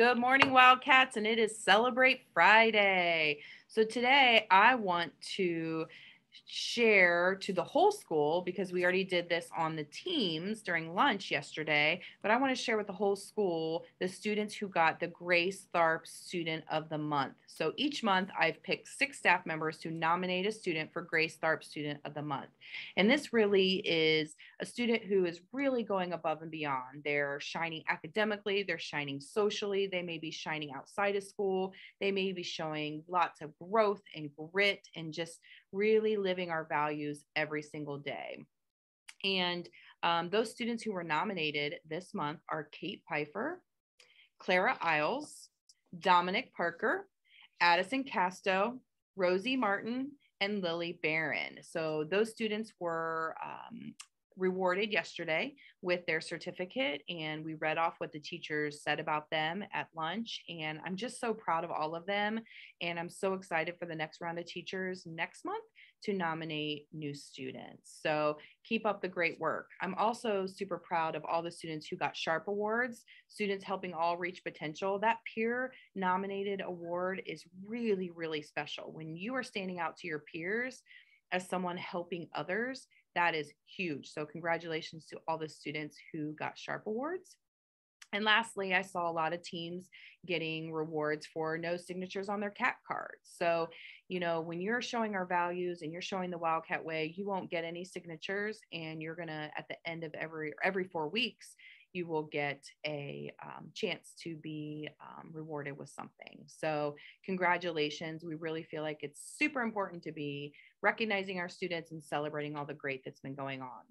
Good morning, Wildcats, and it is Celebrate Friday. So today I want to share to the whole school because we already did this on the teams during lunch yesterday, but I want to share with the whole school the students who got the Grace Tharp Student of the Month. So each month I've picked 6 staff members to nominate a student for Grace Tharp Student of the Month. And this really is a student who is really going above and beyond. They're shining academically, they're shining socially, they may be shining outside of school, they may be showing lots of growth and grit and just really living our values every single day. And those students who were nominated this month are Kate Pfeiffer, Clara Isles, Dominic Parker, Addison Casto, Rosie Martin, and Lily Barron. So those students were rewarded yesterday with their certificate, and we read off what the teachers said about them at lunch. And I'm just so proud of all of them. And I'm so excited for the next round of teachers next month to nominate new students. So keep up the great work. I'm also super proud of all the students who got SHARP awards, students helping all reach potential. That peer nominated award is really, really special. When you are standing out to your peers as someone helping others, that is huge. So congratulations to all the students who got SHARP awards. And lastly, I saw a lot of teams getting rewards for no signatures on their CAT cards. So, when you're showing our values and you're showing the Wildcat way, you won't get any signatures. And you're going to, at the end of every 4 weeks, you will get a chance to be rewarded with something. So congratulations. We really feel like it's super important to be recognizing our students and celebrating all the great that's been going on.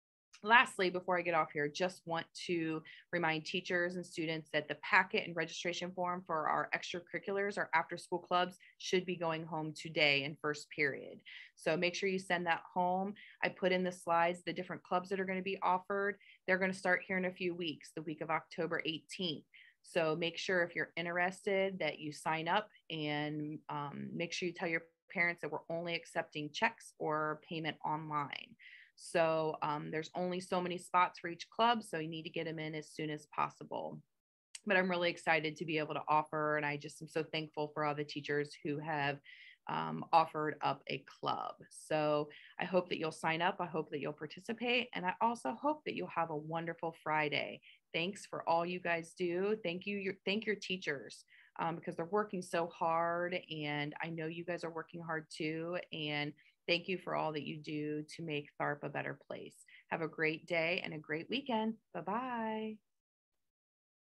Lastly, before I get off here, just want to remind teachers and students that the packet and registration form for our extracurriculars, our after school clubs, should be going home today in first period. So make sure you send that home. I put in the slides the different clubs that are going to be offered. They're going to start here in a few weeks, the week of October 18th. So make sure if you're interested that you sign up, and make sure you tell your parents that we're only accepting checks or payment online. So there's only so many spots for each club, so you need to get them in as soon as possible. But I'm really excited to be able to offer, and I just am so thankful for all the teachers who have offered up a club. So I hope that you'll sign up. I hope that you'll participate. And I also hope that you'll have a wonderful Friday. Thanks for all you guys do. Thank your teachers because they're working so hard. And I know you guys are working hard too. And thank you for all that you do to make Tharp a better place. Have a great day and a great weekend. Bye-bye.